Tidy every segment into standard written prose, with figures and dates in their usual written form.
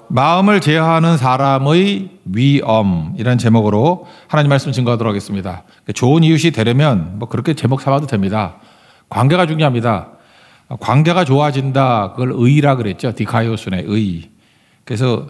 마음을 제어하는 사람의 위엄, 이런 제목으로 하나님 말씀 증거하도록 하겠습니다. 좋은 이웃이 되려면 뭐 그렇게 제목 삼아도 됩니다. 관계가 중요합니다. 관계가 좋아진다, 그걸 의라 그랬죠. 디카이오스네 의. 그래서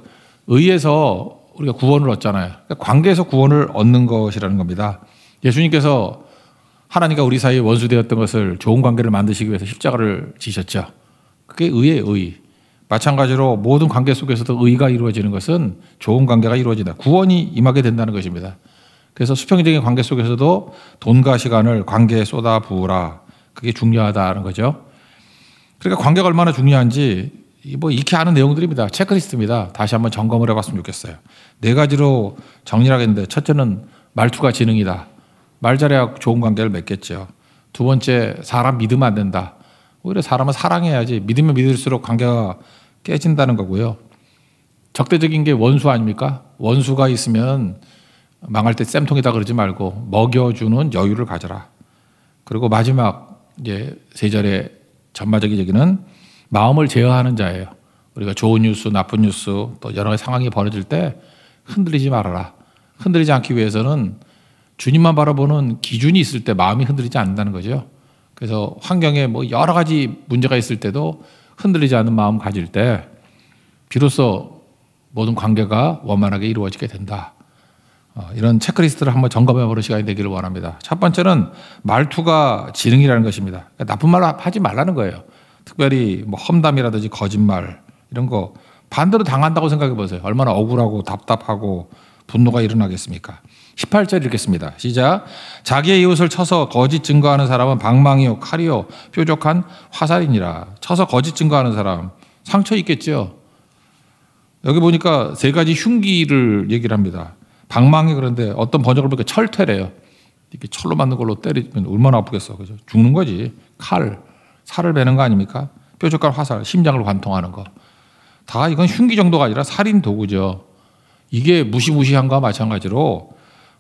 의에서 우리가 구원을 얻잖아요. 그러니까 관계에서 구원을 얻는 것이라는 겁니다. 예수님께서 하나님과 우리 사이에 원수되었던 것을 좋은 관계를 만드시기 위해서 십자가를 지셨죠. 그게 의의 의. 마찬가지로 모든 관계 속에서도 의가 이루어지는 것은 좋은 관계가 이루어진다. 구원이 임하게 된다는 것입니다. 그래서 수평적인 관계 속에서도 돈과 시간을 관계에 쏟아 부으라. 그게 중요하다는 거죠. 그러니까 관계가 얼마나 중요한지 뭐 익히 아는 내용들입니다. 체크리스트입니다. 다시 한번 점검을 해봤으면 좋겠어요. 4가지로 정리를 하겠는데, 첫째는 말투가 지능이다. 말 잘해야 좋은 관계를 맺겠죠. 두 번째, 사람 믿으면 안 된다. 오히려 사람은 사랑해야지. 믿으면 믿을수록 관계가 깨진다는 거고요. 적대적인 게 원수 아닙니까? 원수가 있으면 망할 때 쌤통이다 그러지 말고 먹여주는 여유를 가져라. 그리고 마지막 이제 3절의 전반적인 얘기는 마음을 제어하는 자예요. 우리가 좋은 뉴스, 나쁜 뉴스, 또 여러 가지 상황이 벌어질 때 흔들리지 말아라. 흔들리지 않기 위해서는 주님만 바라보는 기준이 있을 때 마음이 흔들리지 않는다는 거죠. 그래서 환경에 뭐 여러 가지 문제가 있을 때도 흔들리지 않는 마음 가질 때 비로소 모든 관계가 원만하게 이루어지게 된다. 이런 체크리스트를 한번 점검해보는 시간이 되기를 원합니다. 첫 번째는 말투가 지능이라는 것입니다. 그러니까 나쁜 말 하지 말라는 거예요. 특별히 뭐 험담이라든지 거짓말 이런 거 반대로 당한다고 생각해 보세요. 얼마나 억울하고 답답하고 분노가 일어나겠습니까? 18절 읽겠습니다. 시작. 자기의 이웃을 쳐서 거짓 증거하는 사람은 방망이요 칼이요 뾰족한 화살이니라. 쳐서 거짓 증거하는 사람 상처 있겠죠. 여기 보니까 3가지 흉기를 얘기를 합니다. 방망이, 그런데 어떤 번역을 보니까 철퇴래요. 이렇게 철로 만든 걸로 때리면 얼마나 아프겠어. 그죠? 죽는 거지. 칼, 살을 베는 거 아닙니까? 뾰족한 화살, 심장을 관통하는 거. 다 이건 흉기 정도가 아니라 살인 도구죠. 이게 무시무시한 거와 마찬가지로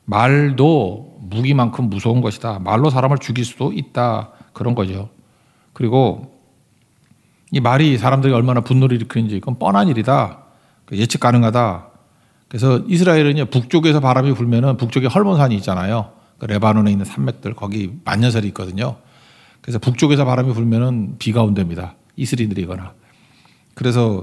말도 무기만큼 무서운 것이다. 말로 사람을 죽일 수도 있다. 그런 거죠. 그리고 이 말이 사람들이 얼마나 분노를 일으키는지 그건 뻔한 일이다. 예측 가능하다. 그래서 이스라엘은요, 북쪽에서 바람이 불면은 북쪽에 헐몬산이 있잖아요. 레바논에 있는 산맥들, 거기 만년설이 있거든요. 그래서 북쪽에서 바람이 불면은 비가 온답니다. 이슬이 내리거나. 그래서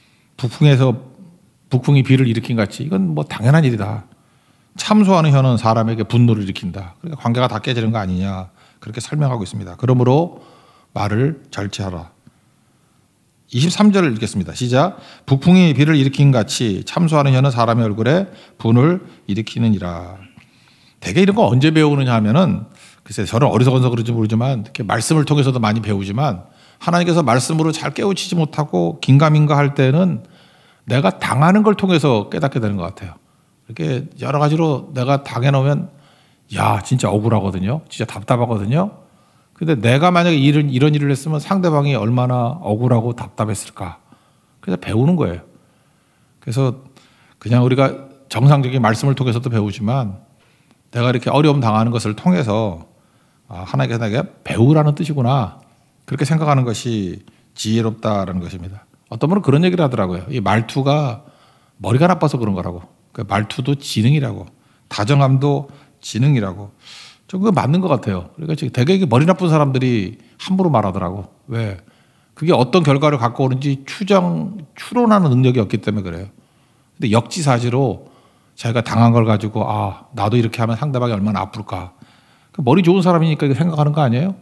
북풍이 비를 일으킨 같이 이건 뭐 당연한 일이다. 참소하는 혀는 사람에게 분노를 일으킨다. 그러니까 관계가 다 깨지는 거 아니냐. 그렇게 설명하고 있습니다. 그러므로 말을 절제하라. 23절을 읽겠습니다. 시작. 북풍이 비를 일으킨 같이 참소하는 혀는 사람의 얼굴에 분을 일으키느니라. 대개 이런 거 언제 배우느냐 하면은, 글쎄 저는 어리석어서 그런지 모르지만 이렇게 말씀을 통해서도 많이 배우지만, 하나님께서 말씀으로 잘 깨우치지 못하고 긴가민가 할 때는 내가 당하는 걸 통해서 깨닫게 되는 것 같아요. 이렇게 여러 가지로 내가 당해놓으면 야 진짜 억울하거든요. 진짜 답답하거든요. 근데 내가 만약에 이런 일을 했으면 상대방이 얼마나 억울하고 답답했을까. 그래서 배우는 거예요. 그래서 그냥 우리가 정상적인 말씀을 통해서도 배우지만 내가 이렇게 어려움 당하는 것을 통해서 하나님께서 내가 배우라는 뜻이구나. 그렇게 생각하는 것이 지혜롭다라는 것입니다. 어떤 분은 그런 얘기를 하더라고요. 이 말투가 머리가 나빠서 그런 거라고. 그 말투도 지능이라고. 다정함도 지능이라고. 저 그거 맞는 것 같아요. 그러니까 되게 머리 나쁜 사람들이 함부로 말하더라고. 왜? 그게 어떤 결과를 갖고 오는지 추론하는 능력이 없기 때문에 그래요. 근데 역지사지로 자기가 당한 걸 가지고 나도 이렇게 하면 상대방이 얼마나 아플까. 머리 좋은 사람이니까 이거 생각하는 거 아니에요?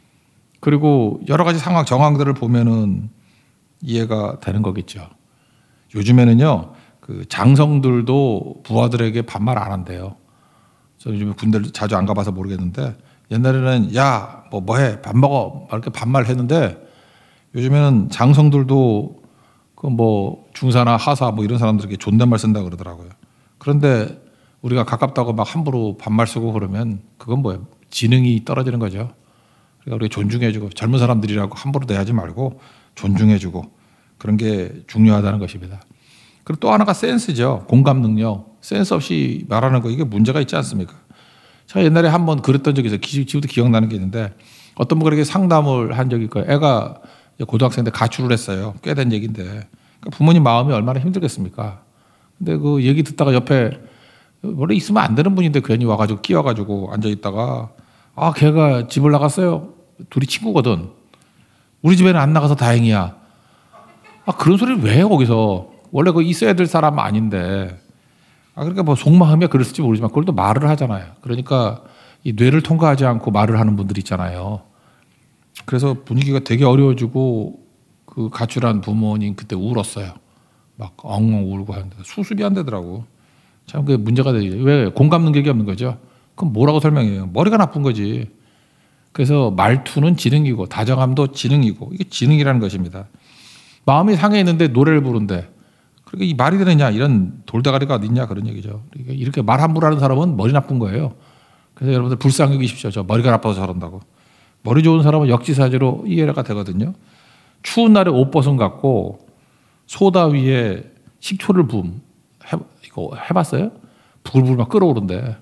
그리고 여러 가지 정황들을 보면은 이해가 되는 거겠죠. 요즘에는요, 그 장성들도 부하들에게 반말 안 한대요. 저 요즘에 군대를 자주 안 가봐서 모르겠는데, 옛날에는 야, 뭐해? 밥 먹어. 이렇게 반말했는데, 요즘에는 장성들도 그 중사나 하사 이런 사람들에게 존댓말 쓴다 그러더라고요. 그런데 우리가 가깝다고 막 함부로 반말 쓰고 그러면 그건 뭐예요? 지능이 떨어지는 거죠. 그러니까 우리가 존중해주고, 젊은 사람들이라고 함부로 대하지 말고 존중해주고, 그런 게 중요하다는 것입니다. 그리고 또 하나가 센스죠. 공감 능력. 센스 없이 말하는 거, 이게 문제가 있지 않습니까? 제가 옛날에 한번 그랬던 적이 있어요. 지금도 기억나는 게 있는데, 어떤 분에게 상담을 한 적이 있고요. 애가 고등학생 때 가출을 했어요. 꽤 된 얘기인데, 그러니까 부모님 마음이 얼마나 힘들겠습니까? 근데 그 얘기 듣다가 옆에 원래 있으면 안 되는 분인데 괜히 와가지고 끼워가지고 앉아있다가 아, 걔가 집을 나갔어요. 둘이 친구거든. 우리 집에는 안 나가서 다행이야. 아, 그런 소리를 왜 해, 거기서. 원래 그 있어야 될 사람 아닌데. 아, 그러니까 뭐 속마음이야 그랬을지 모르지만 그걸 또 말을 하잖아요. 그러니까 이 뇌를 통과하지 않고 말을 하는 분들이 있잖아요. 그래서 분위기가 되게 어려워지고 그 가출한 부모님 그때 울었어요. 막 엉엉 울고 하는데 수습이 안 되더라고. 참 그게 문제가 되죠. 왜? 공감 능력이 없는 거죠. 그럼 뭐라고 설명해요? 머리가 나쁜 거지. 그래서 말투는 지능이고 다정함도 지능이고 이게 지능이라는 것입니다. 마음이 상해 있는데 노래를 부른대. 그러니까 이 말이 되느냐 이런 돌대가리가 어디 있냐 그런 얘기죠. 그러니까 이렇게 말 함부로 하는 사람은 머리 나쁜 거예요. 그래서 여러분들 불쌍히 여기십시오. 저 머리가 나빠서 저런다고. 머리 좋은 사람은 역지사지로 이해가 되거든요. 추운 날에 옷 벗은 같고 소다 위에 식초를 이거 해봤어요? 부글부글 막 끓어오른대.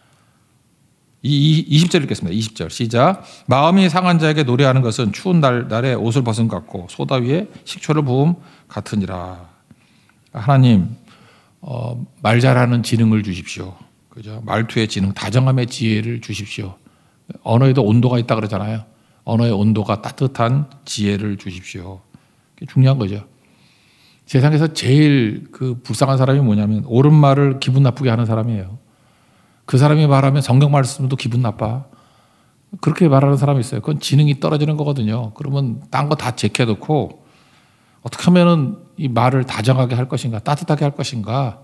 20절 읽겠습니다. 20절 시작. 마음이 상한 자에게 노래하는 것은 추운 날에 옷을 벗은 같고 소다 위에 식초를 부음 같으니라. 하나님 말 잘하는 지능을 주십시오. 그죠? 말투의 지능, 다정함의 지혜를 주십시오. 언어에도 온도가 있다 그러잖아요. 언어의 온도가 따뜻한 지혜를 주십시오. 그게 중요한 거죠. 세상에서 제일 그 불쌍한 사람이 뭐냐면 옳은 말을 기분 나쁘게 하는 사람이에요. 그 사람이 말하면 성경 말씀도 기분 나빠. 그렇게 말하는 사람이 있어요. 그건 지능이 떨어지는 거거든요. 그러면 딴 거 다 제껴놓고 어떻게 하면은 이 말을 다정하게 할 것인가, 따뜻하게 할 것인가,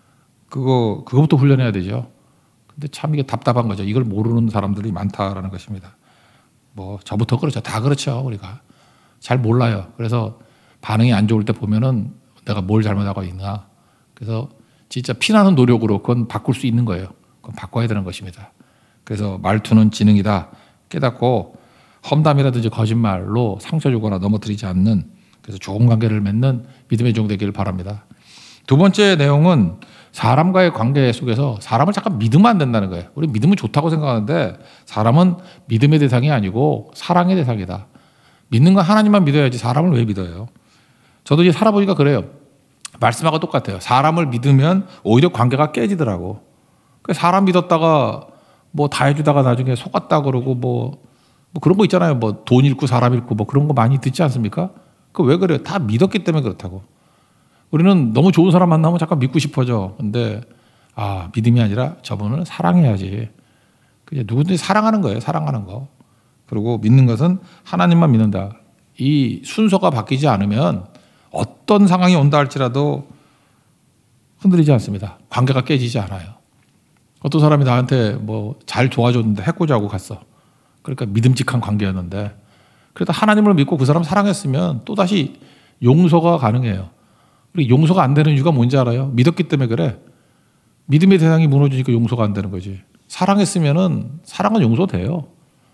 그거부터 훈련해야 되죠. 근데 참 이게 답답한 거죠. 이걸 모르는 사람들이 많다라는 것입니다. 뭐 저부터 그렇죠. 다 그렇죠. 우리가 잘 몰라요. 그래서 반응이 안 좋을 때 보면은 내가 뭘 잘못하고 있나. 그래서 진짜 피나는 노력으로 그건 바꿀 수 있는 거예요. 그건 바꿔야 되는 것입니다. 그래서 말투는 지능이다 깨닫고 험담이라든지 거짓말로 상처 주거나 넘어뜨리지 않는, 그래서 좋은 관계를 맺는 믿음의 종 되기를 바랍니다. 두 번째 내용은 사람과의 관계 속에서 사람을 잠깐 믿으면 안 된다는 거예요. 우리 믿으면 좋다고 생각하는데 사람은 믿음의 대상이 아니고 사랑의 대상이다. 믿는 건 하나님만 믿어야지 사람을 왜 믿어요? 저도 이제 살아보니까 그래요. 말씀하고 똑같아요. 사람을 믿으면 오히려 관계가 깨지더라고. 사람 믿었다가 뭐 다 해주다가 나중에 속았다 그러고 뭐 그런 거 있잖아요. 뭐 돈 잃고 사람 잃고 뭐 그런 거 많이 듣지 않습니까? 그 왜 그래요? 다 믿었기 때문에 그렇다고. 우리는 너무 좋은 사람 만나면 잠깐 믿고 싶어져. 근데 믿음이 아니라 저분은 사랑해야지. 그냥 누구든지 사랑하는 거예요. 사랑하는 거. 그리고 믿는 것은 하나님만 믿는다. 이 순서가 바뀌지 않으면 어떤 상황이 온다 할지라도 흔들리지 않습니다. 관계가 깨지지 않아요. 어떤 사람이 나한테 뭐 잘 도와줬는데 해코지하고 갔어. 그러니까 믿음직한 관계였는데 그래도 하나님을 믿고 그 사람 사랑했으면 또다시 용서가 가능해요. 그리고 용서가 안 되는 이유가 뭔지 알아요? 믿었기 때문에 그래. 믿음의 대상이 무너지니까 용서가 안 되는 거지. 사랑했으면은 사랑은 용서돼요.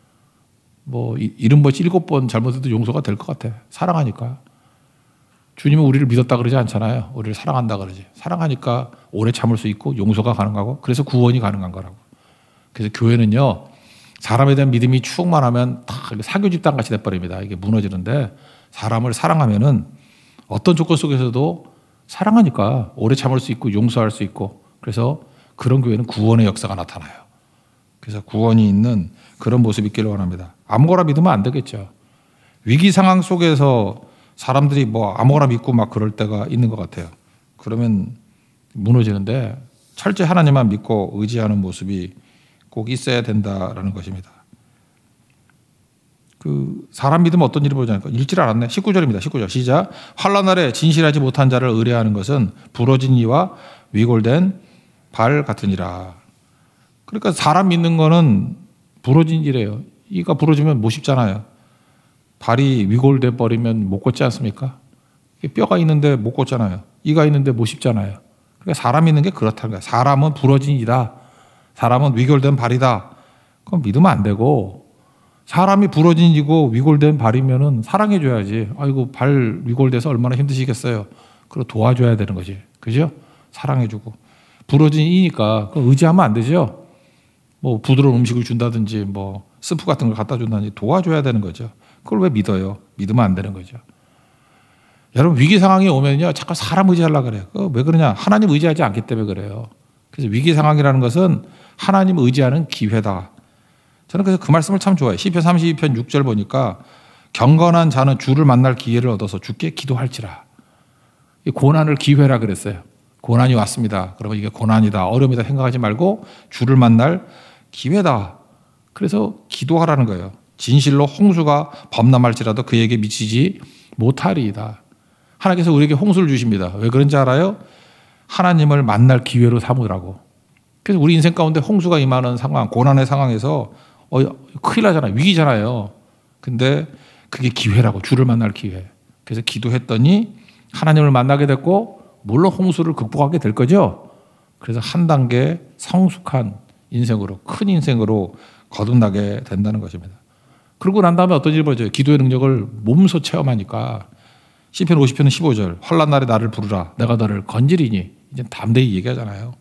뭐 7번 잘못해도 용서가 될 것 같아. 사랑하니까. 주님은 우리를 믿었다 그러지 않잖아요. 우리를 사랑한다 그러지. 사랑하니까 오래 참을 수 있고 용서가 가능하고 그래서 구원이 가능한 거라고. 그래서 교회는요. 사람에 대한 믿음이 충만하면 다 사교 집단 같이 돼버립니다. 이게 무너지는데 사람을 사랑하면은 어떤 조건 속에서도 사랑하니까 오래 참을 수 있고 용서할 수 있고 그래서 그런 교회는 구원의 역사가 나타나요. 그래서 구원이 있는 그런 모습이 있기를 원합니다. 아무거나 믿으면 안 되겠죠. 위기 상황 속에서 사람들이 뭐 아무거나 믿고 막 그럴 때가 있는 것 같아요. 그러면 무너지는데 철저히 하나님만 믿고 의지하는 모습이 꼭 있어야 된다라는 것입니다. 그 사람 믿으면 어떤 일이 벌어지니까 읽질 않았네. 19절입니다. 19절 시작. 환난 날에 진실하지 못한 자를 의뢰하는 것은 부러진 이와 위골된 발 같으니라. 그러니까 사람 믿는 거는 부러진 이래요. 이가 부러지면 못 씹잖아요. 발이 위골돼 버리면 못 걷지 않습니까? 뼈가 있는데 못 걷잖아요. 이가 있는데 못 씹잖아요. 그러니까 사람 믿는 게 그렇다는 거예요. 사람은 부러진 이다. 사람은 위골된 발이다. 그건 믿으면 안 되고 사람이 부러진 이고 위골된 발이면은 사랑해줘야지. 아이고 발 위골돼서 얼마나 힘드시겠어요. 그리고 도와줘야 되는 거지. 그죠? 사랑해주고. 부러진 이니까 의지하면 안 되죠. 뭐 부드러운 음식을 준다든지 뭐 스프 같은 걸 갖다 준다든지 도와줘야 되는 거죠. 그걸 왜 믿어요? 믿으면 안 되는 거죠. 여러분 위기 상황이 오면요 자꾸 사람 의지하려고 그래요. 왜 그러냐? 하나님 의지하지 않기 때문에 그래요. 그래서 위기 상황이라는 것은 하나님 의지하는 기회다. 저는 그래서 그 말씀을 참 좋아해요. 시편 32편 6절 보니까 경건한 자는 주를 만날 기회를 얻어서 주께 기도할지라. 이 고난을 기회라 그랬어요. 고난이 왔습니다. 그러면 이게 고난이다, 어려움이다 생각하지 말고 주를 만날 기회다. 그래서 기도하라는 거예요. 진실로 홍수가 범람할지라도 그에게 미치지 못하리이다. 하나님께서 우리에게 홍수를 주십니다. 왜 그런지 알아요? 하나님을 만날 기회로 삼으라고. 그래서 우리 인생 가운데 홍수가 임하는 상황, 고난의 상황에서 큰일 나잖아요. 위기잖아요. 근데 그게 기회라고, 주를 만날 기회. 그래서 기도했더니 하나님을 만나게 됐고 물론 홍수를 극복하게 될 거죠. 그래서 한 단계 성숙한 인생으로, 큰 인생으로 거듭나게 된다는 것입니다. 그러고 난 다음에 어떤 일이 벌어져요? 기도의 능력을 몸소 체험하니까 시편 50편은 15절 환난 날에 나를 부르라 내가 너를 건지리니 이제 담대히 얘기하잖아요.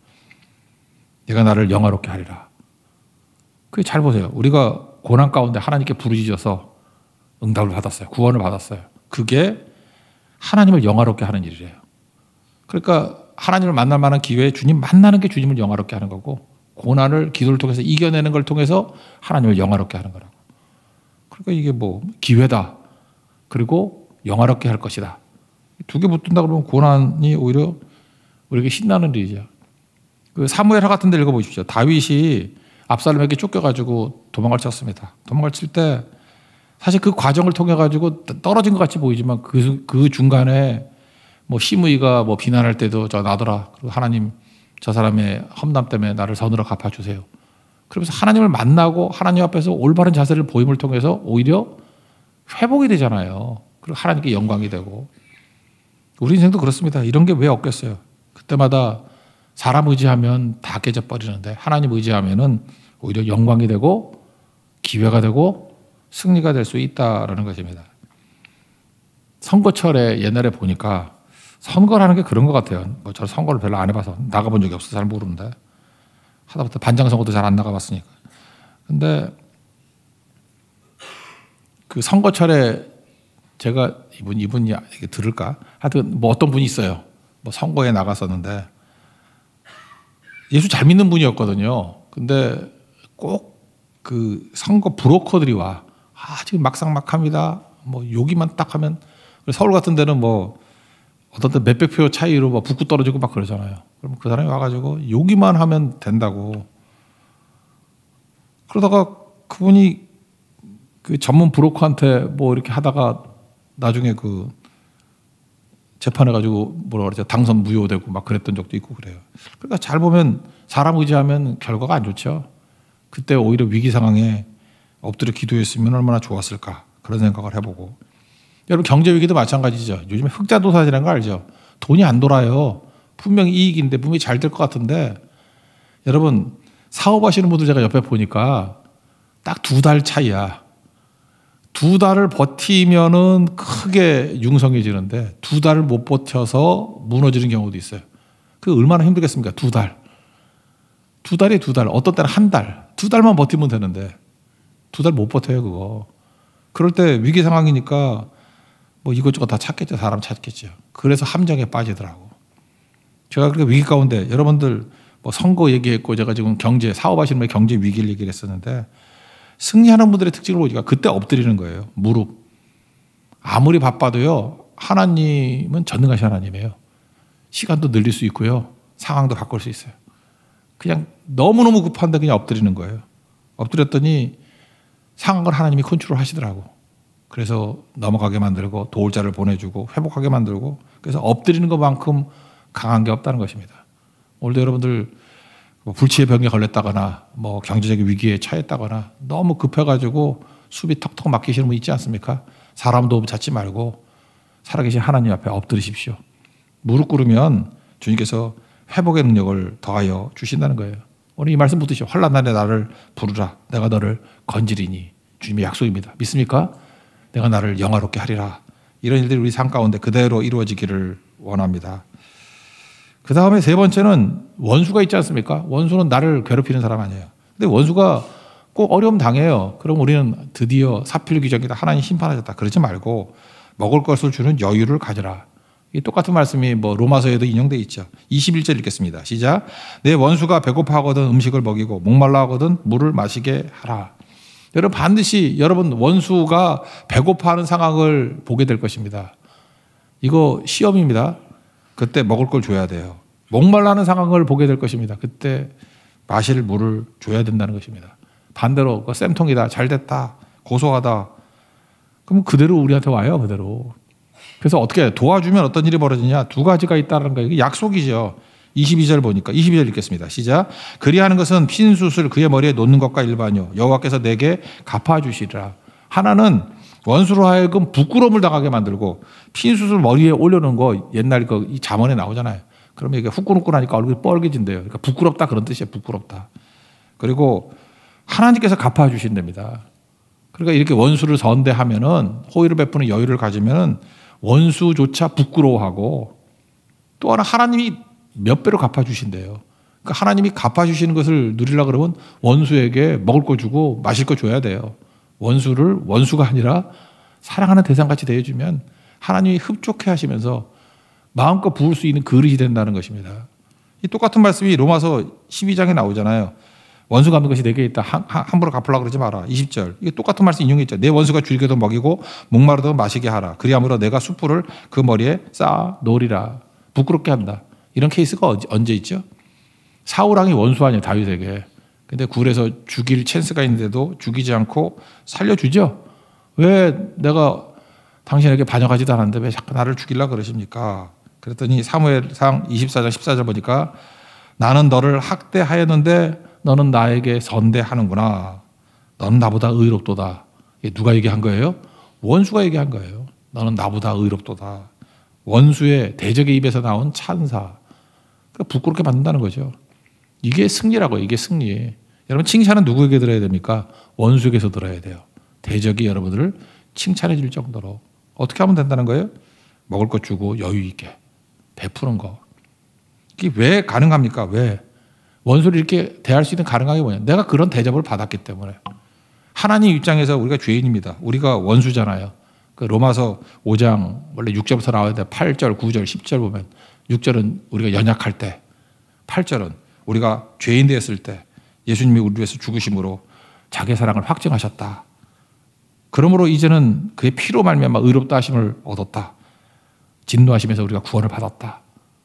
내가 나를 영화롭게 하리라. 그게 잘 보세요. 우리가 고난 가운데 하나님께 부르짖어서 응답을 받았어요. 구원을 받았어요. 그게 하나님을 영화롭게 하는 일이래요. 그러니까 하나님을 만날 만한 기회에 주님 만나는 게 주님을 영화롭게 하는 거고 고난을 기도를 통해서 이겨내는 걸 통해서 하나님을 영화롭게 하는 거라고. 그러니까 이게 뭐 기회다. 그리고 영화롭게 할 것이다. 두 개 붙는다 그러면 고난이 오히려 우리에게 신나는 일이죠. 그 사무엘하 같은 데 읽어보십시오. 다윗이 압살롬에게 쫓겨가지고 도망을 쳤습니다. 도망을 칠 때 사실 그 과정을 통해 가지고 떨어진 것 같이 보이지만 그 중간에 뭐 시므이가 뭐 비난할 때도 저 나더라. 그리고 하나님 저 사람의 험담 때문에 나를 선으로 갚아주세요. 그러면서 하나님을 만나고 하나님 앞에서 올바른 자세를 보임을 통해서 오히려 회복이 되잖아요. 그리고 하나님께 영광이 되고. 우리 인생도 그렇습니다. 이런 게 왜 없겠어요. 그때마다 사람 의지하면 다 깨져버리는데 하나님 의지하면은 오히려 영광이 되고 기회가 되고 승리가 될 수 있다라는 것입니다. 선거철에 옛날에 보니까 선거라는 게 그런 것 같아요. 뭐 저는 선거를 별로 안 해봐서 나가본 적이 없어서 잘 모르는데 하다못해 반장선거도 잘 안 나가봤으니까. 근데 그 선거철에 제가 이분이 들을까? 하여튼 뭐 어떤 분이 있어요. 뭐 선거에 나갔었는데 예수 잘 믿는 분이었거든요. 근데 꼭 그 선거 브로커들이 와. 지금 막상막합니다. 뭐 여기만 딱 하면 서울 같은 데는 뭐 어떤 때 몇백 표 차이로 막 붙고 떨어지고 막 그러잖아요. 그럼 그 사람이 와가지고 여기만 하면 된다고. 그러다가 그분이 그 전문 브로커한테 뭐 이렇게 하다가 나중에 그 재판해가지고 뭐라 그러죠? 당선 무효되고 막 그랬던 적도 있고 그래요. 그러니까 잘 보면 사람 의지하면 결과가 안 좋죠. 그때 오히려 위기 상황에 엎드려 기도했으면 얼마나 좋았을까 그런 생각을 해보고. 여러분 경제 위기도 마찬가지죠. 요즘에 흑자도사지라는 거 알죠? 돈이 안 돌아요. 분명히 이익인데 분명히 잘 될 것 같은데 여러분 사업하시는 분들 제가 옆에 보니까 딱 2달 차이야. 2달을 버티면은 크게 융성해지는데 2달을 못 버텨서 무너지는 경우도 있어요. 그 얼마나 힘들겠습니까? 2달. 2달이 2달. 어떤 때는 한 달. 2달만 버티면 되는데 2달 못 버텨요 그거. 그럴 때 위기 상황이니까 뭐 이것저것 다 찾겠죠. 사람 찾겠죠. 그래서 함정에 빠지더라고. 제가 그렇게 위기 가운데 여러분들 뭐 선거 얘기했고 제가 지금 경제 사업하시는 분의 경제 위기를 얘기를 했었는데 승리하는 분들의 특징을 보니까 그때 엎드리는 거예요. 무릎. 아무리 바빠도요. 하나님은 전능하신 하나님이에요. 시간도 늘릴 수 있고요. 상황도 바꿀 수 있어요. 그냥 너무너무 급한데 그냥 엎드리는 거예요. 엎드렸더니 상황을 하나님이 컨트롤 하시더라고. 그래서 넘어가게 만들고 도울 자를 보내주고 회복하게 만들고 그래서 엎드리는 것만큼 강한 게 없다는 것입니다. 오늘도 여러분들 뭐 불치의 병에 걸렸다거나 뭐 경제적인 위기에 처했다거나 너무 급해가지고 수비 턱턱 막히시는 분 있지 않습니까? 사람 도움 찾지 말고 살아계신 하나님 앞에 엎드리십시오. 무릎 꿇으면 주님께서 회복의 능력을 더하여 주신다는 거예요. 오늘 이 말씀 붙드시오. 환난 날에 나를 부르라. 내가 너를 건지리니. 주님의 약속입니다. 믿습니까? 내가 나를 영화롭게 하리라. 이런 일들이 우리 삶 가운데 그대로 이루어지기를 원합니다. 그 다음에 세 번째는 원수가 있지 않습니까? 원수는 나를 괴롭히는 사람 아니에요. 근데 원수가 꼭 어려움 당해요. 그럼 우리는 드디어 사필 규정이다. 하나님 심판하셨다. 그러지 말고 먹을 것을 주는 여유를 가져라. 이 똑같은 말씀이 뭐 로마서에도 인용돼 있죠. 21절 읽겠습니다. 시작. 내 원수가 배고파하거든 음식을 먹이고 목말라 하거든 물을 마시게 하라. 여러분 반드시 여러분 원수가 배고파하는 상황을 보게 될 것입니다. 이거 시험입니다. 그때 먹을 걸 줘야 돼요. 목말라하는 상황을 보게 될 것입니다. 그때 마실 물을 줘야 된다는 것입니다. 반대로 쌤통이다, 잘 됐다, 고소하다. 그럼 그대로 우리한테 와요. 그대로. 그래서 어떻게 도와주면 어떤 일이 벌어지냐. 두 가지가 있다는 거예요. 이게 약속이죠. 22절 보니까 22절 읽겠습니다. 시작. 그리하는 것은 핀 숯을 그의 머리에 놓는 것과 일반이요 여호와께서 내게 갚아주시리라. 하나는 원수로 하여금 부끄러움을 당하게 만들고 핀 숯을 머리에 올려놓은 거 옛날 이 잠언에 나오잖아요. 그러면 이게 후끈후끈하니까 얼굴이 뻘개진대요. 그러니까 부끄럽다 그런 뜻이에요. 부끄럽다. 그리고 하나님께서 갚아주신답니다. 그러니까 이렇게 원수를 선대하면은 호의를 베푸는 여유를 가지면은 원수조차 부끄러워하고 또 하나 하나님이 몇 배로 갚아주신대요. 그러니까 하나님이 갚아주시는 것을 누리려고 그러면 원수에게 먹을 거 주고 마실 거 줘야 돼요. 원수를 원수가 아니라 사랑하는 대상같이 대해주면 하나님이 흡족해 하시면서 마음껏 부을 수 있는 그릇이 된다는 것입니다. 이 똑같은 말씀이 로마서 12장에 나오잖아요. 원수 갚는 것이 내게 있다. 함부로 갚으려고 그러지 마라. 20절. 이게 똑같은 말씀 인용했죠. 내 원수가 줄게도 먹이고 목마르도 마시게 하라. 그리하므로 내가 숯불을 그 머리에 쌓아 놓으리라. 부끄럽게 한다. 이런 케이스가 언제 있죠? 사울왕이 원수 아니에요. 다윗에게. 근데 굴에서 죽일 찬스가 있는데도 죽이지 않고 살려주죠. 왜 내가 당신에게 반역하지도 않았는데 왜 자꾸 나를 죽이려고 그러십니까? 그랬더니 사무엘상 24장 14절 보니까 나는 너를 학대하였는데 너는 나에게 선대하는구나. 너는 나보다 의롭도다. 이게 누가 얘기한 거예요? 원수가 얘기한 거예요. 너는 나보다 의롭도다. 원수의 대적의 입에서 나온 찬사. 그러니까 부끄럽게 만든다는 거죠. 이게 승리라고요. 이게 승리. 여러분 칭찬은 누구에게 들어야 됩니까? 원수에게서 들어야 돼요. 대적이 여러분들을 칭찬해 줄 정도로. 어떻게 하면 된다는 거예요? 먹을 것 주고 여유 있게 베푸는 거. 이게 왜 가능합니까? 왜? 원수를 이렇게 대할 수 있는 가능함이 뭐냐? 내가 그런 대접을 받았기 때문에. 하나님 입장에서 우리가 죄인입니다. 우리가 원수잖아요. 그 로마서 5장 원래 6절부터 나오는데 8절, 9절, 10절 보면 6절은 우리가 연약할 때, 8절은 우리가 죄인 되었을 때 예수님이 우리 위해서 죽으심으로 자기의 사랑을 확증하셨다. 그러므로 이제는 그의 피로 말미암아 의롭다 하심을 얻었다. 진노하시면서 우리가 구원을 받았다.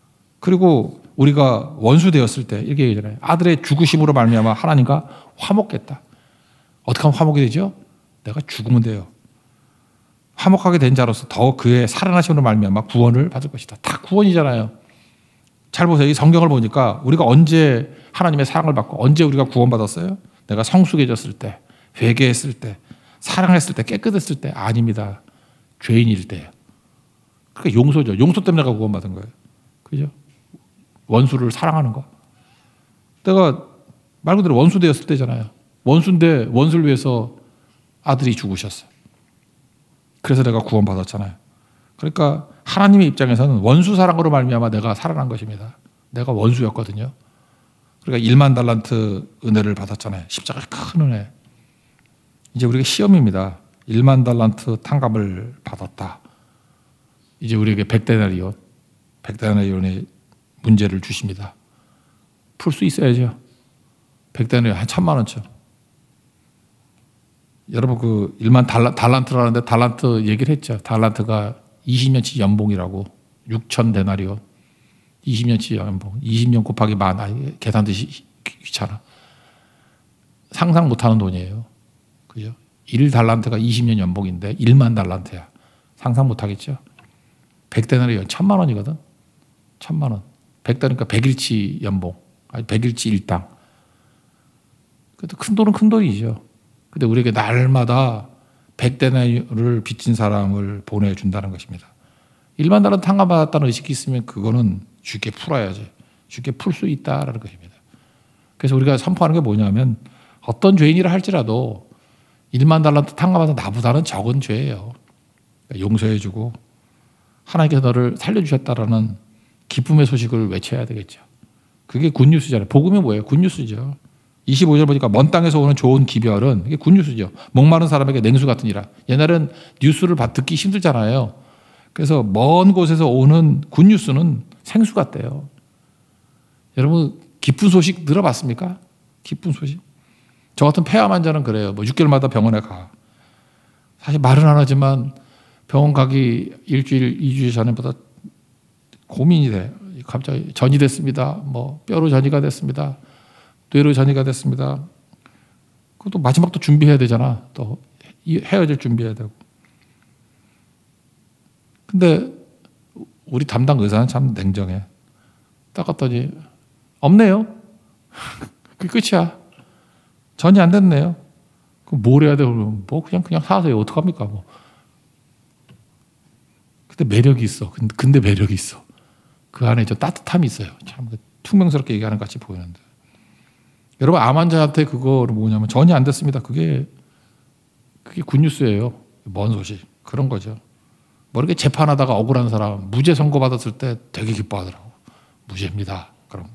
그리고 우리가 원수 되었을 때 이렇게 얘기하잖아요. 아들의 죽으심으로 말미암아 하나님과 화목했다. 어떻게 하면 화목이 되죠? 내가 죽으면 돼요. 화목하게 된 자로서 더 그의 살아나심으로 말미암아 구원을 받을 것이다. 다 구원이잖아요. 잘 보세요. 이 성경을 보니까 우리가 언제 하나님의 사랑을 받고 언제 우리가 구원받았어요? 내가 성숙해졌을 때, 회개했을 때, 사랑했을 때, 깨끗했을 때 아닙니다. 죄인일 때예요. 그러니까 용서죠. 용서 때문에 내가 구원받은 거예요. 그죠? 원수를 사랑하는 거. 내가 말 그대로 원수 되었을 때잖아요. 원수인데 원수를 위해서 아들이 죽으셨어요. 그래서 내가 구원받았잖아요. 그러니까 하나님의 입장에서는 원수 사랑으로 말미암아 내가 살아난 것입니다. 내가 원수였거든요. 그러니까 1만 달란트 은혜를 받았잖아요. 십자가의 큰 은혜. 이제 우리가 시험입니다. 1만 달란트 탕감을 받았다. 이제 우리에게 100데나리온의 문제를 주십니다. 풀 수 있어야죠. 100데나리온 한 1000만 원쯤. 여러분 그 1만 달란트라는데 달란트 얘기를 했죠. 달란트가 20년치 연봉이라고. 6,000데나리온. 20년치 연봉. 20년 곱하기 만. 계산도 귀찮아. 상상 못하는 돈이에요. 그죠? 1달란트가 20년 연봉인데 1만 달란트야. 상상 못하겠죠? 100데나리온 1000만 원이거든. 1000만 원. 100대니까 100일치 연봉. 아니 100일치 일당. 그래도 큰 돈은 큰 돈이죠. 근데 우리에게 날마다 100데나리온을 빚진 사람을 보내준다는 것입니다. 1만 달란트 탕감받았다는 의식이 있으면 그거는 쉽게 풀어야지. 쉽게 풀 수 있다라는 것입니다. 그래서 우리가 선포하는 게 뭐냐면 어떤 죄인이라 할지라도 1만 달란트 탕감받은 나보다는 적은 죄예요. 그러니까 용서해주고 하나님께서 너를 살려주셨다라는 기쁨의 소식을 외쳐야 되겠죠. 그게 굿뉴스잖아요. 복음이 뭐예요? 굿뉴스죠. 25절 보니까 먼 땅에서 오는 좋은 기별은 이게 굿뉴스죠. 목마른 사람에게 냉수 같으니라. 옛날엔 뉴스를 듣기 힘들잖아요. 그래서 먼 곳에서 오는 굿뉴스는 생수 같대요. 여러분 기쁜 소식 들어봤습니까? 기쁜 소식. 저 같은 폐암 환자는 그래요. 뭐 6개월마다 병원에 가. 사실 말은 안 하지만 병원 가기 일주일, 2주일 전에보다 고민이 돼. 갑자기 전이 됐습니다. 뭐 뼈로 전이가 됐습니다. 뇌로 전이가 됐습니다. 그것도 마지막 또 준비해야 되잖아. 또 헤어질 준비해야 되고. 근데 우리 담당 의사는 참 냉정해. 딱 갔더니 없네요. 그게 끝이야. 전이 안 됐네요. 그럼 뭘 해야 돼? 그러면 뭐 그냥 사세요. 어떡합니까? 뭐. 근데 매력이 있어. 근데 매력이 있어. 그 안에 저 따뜻함이 있어요. 참 퉁명스럽게 얘기하는 것 같이 보이는데. 여러분 암 환자한테 그거를 뭐냐면 전이 안 됐습니다. 그게 굿뉴스예요. 먼 소식. 그런 거죠. 뭐 이렇게 재판하다가 억울한 사람 무죄 선고받았을 때 되게 기뻐하더라고. 무죄입니다. 그런 거.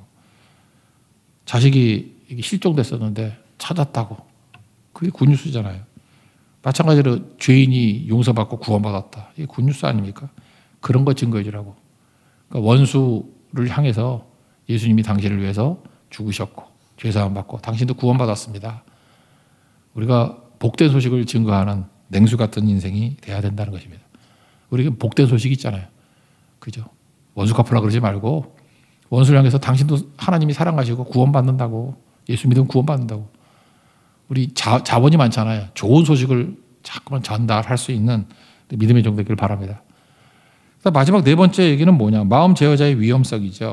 자식이 실종됐었는데 찾았다고. 그게 굿뉴스잖아요. 마찬가지로 죄인이 용서받고 구원받았다. 이게 굿뉴스 아닙니까? 그런 거 증거해주라고. 그러니까 원수를 향해서 예수님이 당신을 위해서 죽으셨고 죄사함 받고 당신도 구원받았습니다. 우리가 복된 소식을 증거하는 냉수 같은 인생이 돼야 된다는 것입니다. 우리가 복된 소식이 있잖아요. 그죠? 원수 갚으려고 그러지 말고 원수를 향해서 당신도 하나님이 사랑하시고 구원받는다고. 예수 믿으면 구원받는다고. 우리 자본이 많잖아요. 좋은 소식을 자꾸만 전달할 수 있는 믿음의 종 되기를 바랍니다. 마지막 네 번째 얘기는 뭐냐? 마음 제어자의 위험성이죠.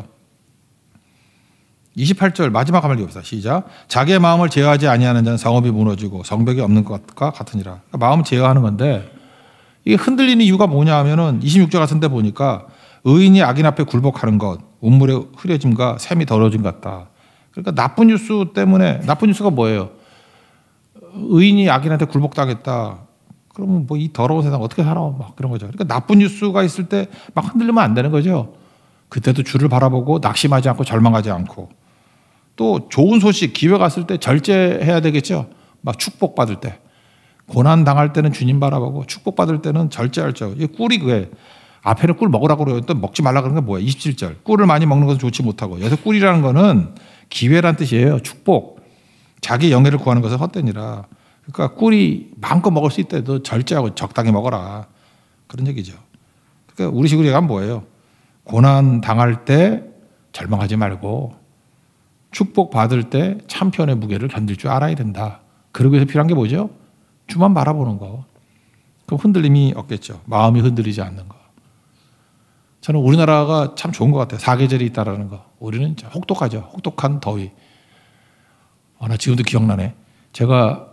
28절 마지막 한번 읽읍시다. 시작. 자기의 마음을 제어하지 아니하는 자는 성읍이 무너지고 성벽이 없는 것과 같으니라. 그러니까 마음 제어하는 건데 이게 흔들리는 이유가 뭐냐 하면은 26절 같은 데 보니까 의인이 악인 앞에 굴복하는 것, 운물의 흐려짐과 샘이 더러워진 것 같다. 그러니까 나쁜 뉴스 때문에, 나쁜 뉴스가 뭐예요? 의인이 악인한테 굴복당했다. 그러면 뭐 이 더러운 세상 어떻게 살아? 막 그런 거죠. 그러니까 나쁜 뉴스가 있을 때 막 흔들리면 안 되는 거죠. 그때도 주를 바라보고 낙심하지 않고 절망하지 않고 또 좋은 소식, 기회가 왔을 때 절제해야 되겠죠. 막 축복받을 때. 고난 당할 때는 주님 바라보고 축복받을 때는 절제할 줄. 이 꿀이 그게 앞에는 꿀 먹으라고 그래요. 또 먹지 말라 그러는 게 뭐야? 27절. 꿀을 많이 먹는 것은 좋지 못하고. 여기서 꿀이라는 거는 기회란 뜻이에요. 축복. 자기 영예를 구하는 것은 헛되니라. 그러니까 꿀이 마음껏 먹을 수 있대도 절제하고 적당히 먹어라. 그런 얘기죠. 그러니까 우리 식으로 얘기하면 뭐예요? 고난 당할 때 절망하지 말고 축복 받을 때 참편의 무게를 견딜 줄 알아야 된다. 그러기 위해서 필요한 게 뭐죠? 주만 바라보는 거. 그럼 흔들림이 없겠죠. 마음이 흔들리지 않는 거. 저는 우리나라가 참 좋은 것 같아요. 사계절이 있다라는 거. 우리는 혹독하죠. 혹독한 더위. 나 지금도 기억나네. 제가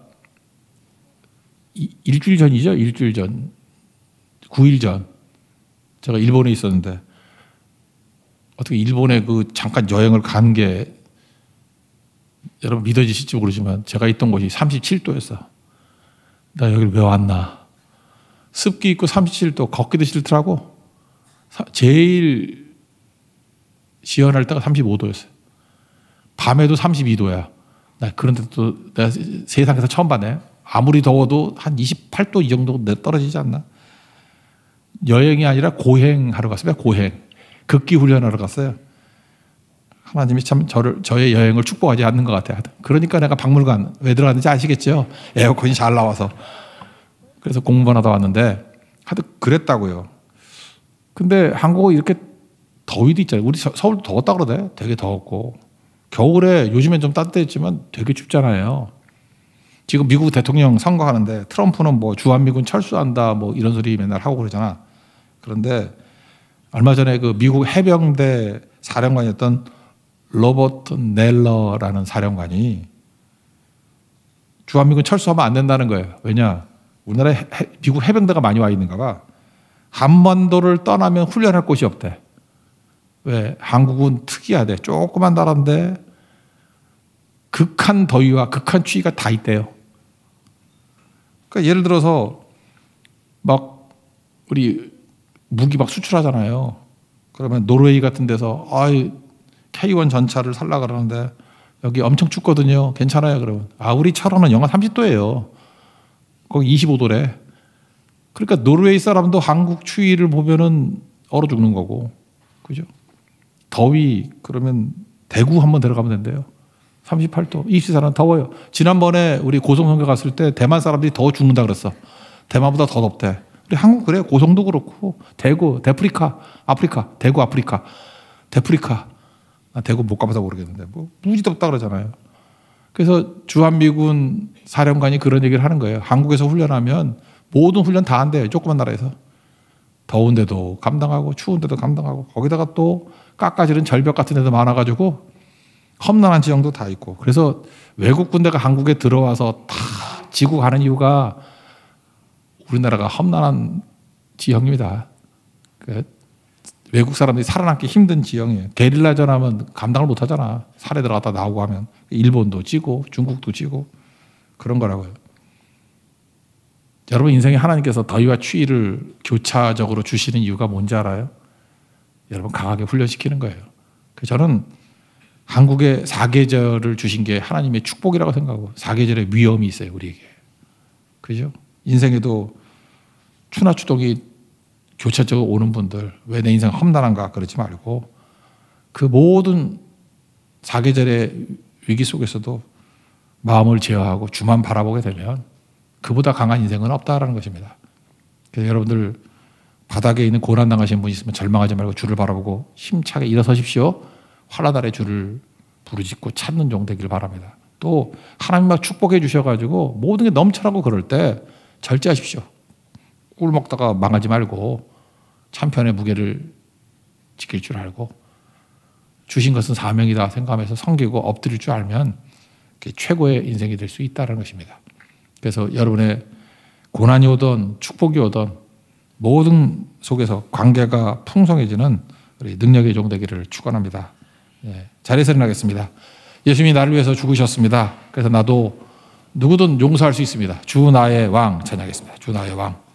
일주일 전이죠. 일주일 전. 9일 전. 제가 일본에 있었는데 어떻게 일본에 그 잠깐 여행을 간 게 여러분 믿어지실지 모르지만 제가 있던 곳이 37도였어. 나 여기를 왜 왔나. 습기 있고 37도 걷기도 싫더라고. 제일 시원할 때가 35도였어요. 밤에도 32도야. 나 그런데 또 내가 세상에서 처음 봤네. 아무리 더워도 한 28도 이 정도 떨어지지 않나. 여행이 아니라 고행하러 갔어요. 고행. 극기 훈련하러 갔어요. 하나님이 참 저의 여행을 축복하지 않는 것 같아요. 그러니까 내가 박물관 왜 들어갔는지 아시겠죠? 에어컨이 잘 나와서. 그래서 공부만 하다 왔는데 하여튼 그랬다고요. 근데 한국은 이렇게 더위도 있잖아요. 우리 서울도 더웠다 그러대. 되게 더웠고. 겨울에 요즘엔 좀 따뜻했지만 되게 춥잖아요. 지금 미국 대통령 선거하는데 트럼프는 뭐 주한미군 철수한다 뭐 이런 소리 맨날 하고 그러잖아. 그런데 얼마 전에 그 미국 해병대 사령관이었던 로버트 넬러라는 사령관이 주한미군 철수하면 안 된다는 거예요. 왜냐? 우리나라에 미국 해병대가 많이 와 있는가 봐. 한반도를 떠나면 훈련할 곳이 없대. 왜? 한국은 특이하대. 조그만 나라인데 극한 더위와 극한 추위가 다 있대요. 그러니까 예를 들어서 막 우리 무기 막 수출하잖아요. 그러면 노르웨이 같은 데서 K1 전차를 살라 그러는데 여기 엄청 춥거든요. 괜찮아요. 그러면 우리 철원은 영하 30도예요. 거기 25도래. 그러니까 노르웨이 사람도 한국 추위를 보면은 얼어 죽는 거고, 그죠? 더위 그러면 대구 한번 들어가면 된대요. 38도. 24도는 더워요. 지난번에 우리 고성성교 갔을 때 대만 사람들이 더 죽는다 그랬어. 대만보다 더 덥대. 우리 한국 그래. 고성도 그렇고 대구, 데프리카, 아프리카, 대구 아프리카, 데프리카. 나 대구 못 가봐서 모르겠는데 뭐 무지 덥다 그러잖아요. 그래서 주한미군 사령관이 그런 얘기를 하는 거예요. 한국에서 훈련하면 모든 훈련 다 한대요. 조그만 나라에서. 더운데도 감당하고 추운데도 감당하고 거기다가 또 깎아지른 절벽 같은 데도 많아가지고 험난한 지형도 다 있고. 그래서 외국 군대가 한국에 들어와서 다 지고 가는 이유가 우리나라가 험난한 지형입니다. 외국 사람들이 살아남기 힘든 지형이에요. 게릴라전 하면 감당을 못 하잖아. 산에 들어갔다 나오고 하면. 일본도 지고 중국도 지고 그런 거라고요. 여러분 인생에 하나님께서 더위와 추위를 교차적으로 주시는 이유가 뭔지 알아요? 여러분 강하게 훈련시키는 거예요. 저는 한국에 사계절을 주신 게 하나님의 축복이라고 생각하고 사계절의 위험이 있어요. 우리에게. 그죠? 인생에도 추나 추동이 교차적으로 오는 분들 왜 내 인생 험난한가 그러지 말고 그 모든 사계절의 위기 속에서도 마음을 제어하고 주만 바라보게 되면 그보다 강한 인생은 없다라는 것입니다. 그래서 여러분들 바닥에 있는 고난당하신 분이 있으면 절망하지 말고 주를 바라보고 힘차게 일어서십시오. 환난 날에 주를 부르짖고 찾는 종 되길 바랍니다. 또 하나님 막 축복해 주셔가지고 모든 게 넘쳐나고 그럴 때 절제하십시오. 꿀 먹다가 망하지 말고 참편의 무게를 지킬 줄 알고 주신 것은 사명이다 생각하면서 섬기고 엎드릴 줄 알면 그게 최고의 인생이 될 수 있다는 것입니다. 그래서 여러분의 고난이 오든 축복이 오든 모든 속에서 관계가 풍성해지는 우리 능력의 종 되기를 축원합니다. 자리에서 일어나겠습니다. 예수님이 나를 위해서 죽으셨습니다. 그래서 나도 누구든 용서할 수 있습니다. 주 나의 왕 찬양하겠습니다. 주 나의 왕.